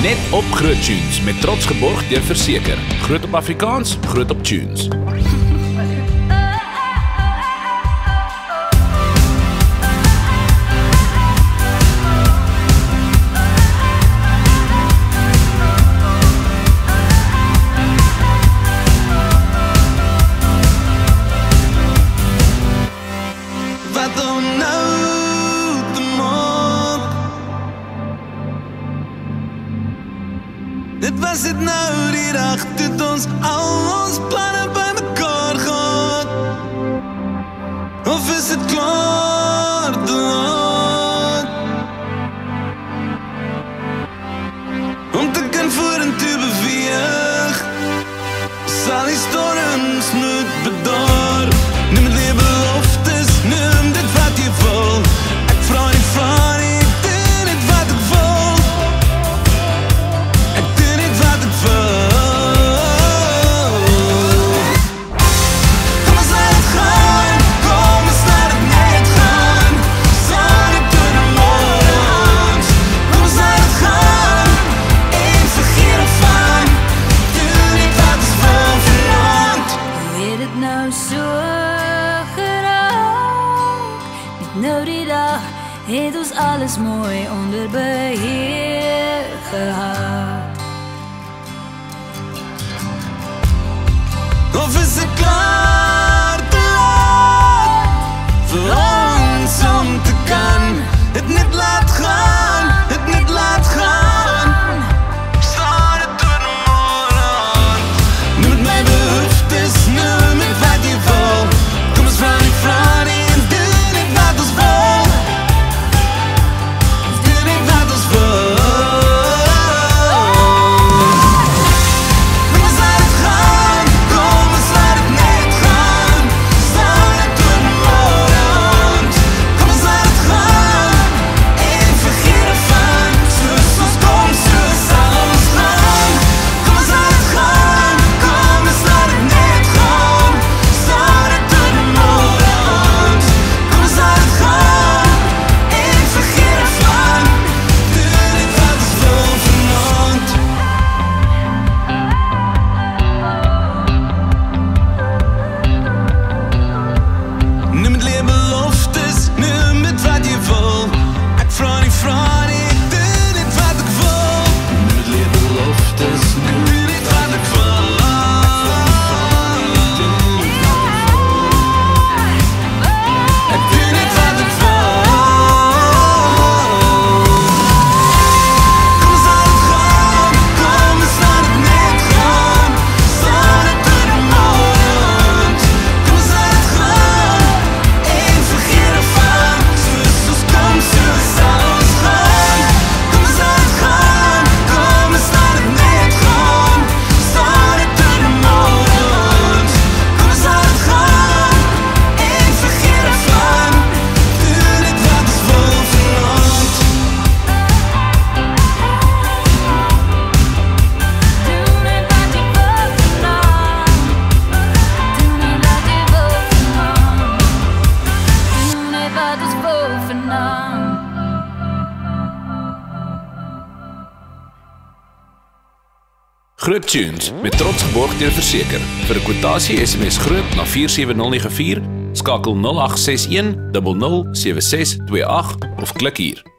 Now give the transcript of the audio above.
Net op Groot Tunes, met trots geborg deur Verseker. Groot op Afrikaans, groot op tunes. Dit was dit nou die dag toe ons al ons planne bymekaar gehad. Of is dit klaar te laat om te kan vorentoe beweeg? Sal die storms moet bedaar? Neem het lewe beloftes, neem dit wat jy wil. Ek vra nie, doen dit wat ek wil. Nou die dag het ons alles mooi onder beheer gehad. Of is het klaar te laat vir ons om te kan het net laat gaan, het net laat gaan. Ek staan het door de morgen, noem het my behoeftes, noem het wat jy wil. Kom ons vra nie en doen het wat ons wil. Doen het wat ons wil. Kom ons laat het gaan, kom ons laat het net gaan. Staan het door de morgen, kom ons laat het gaan en vergeet ervan. Soos ons kom, soos sal ons gaan. Kom ons laat het gaan, kom ons laat het net gaan. Staan het door de morgen, kom ons laat het gaan en vergeet ervan. Doen dit wat ons wil vanaand. Neem het leer beloftes, neem het wat jy wil. Ek vra nie, doen dit wat ek wil. Neem het leer beloftes, neem dit wat ek wil. Ek doen dit wat ek wil. Kom ons laat het gaan, kom ons laat het net gaan. Staan het door de morgen, kom ons laat het gaan en vergeet ervan. Soos ons kom, soos sal ons gaan. Kom ons laat het gaan, kom ons laat het net gaan. Staan het door de morgen, kom ons laat het gaan en vergeet ervan. Doen dit wat ons wil vanaand. Doen net wat ons wil vanaand. Groot Tunes, met trots geborg deur Verseker. Vir 'n kwotasie SMS groot na 47094, skakel 0861 007628 of klik hier.